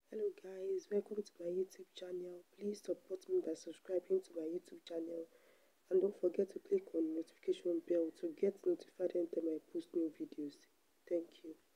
Hello guys, welcome to my YouTube channel. Please support me by subscribing to my YouTube channel and don't forget to click on the notification bell to get notified anytime I post new videos. Thank you.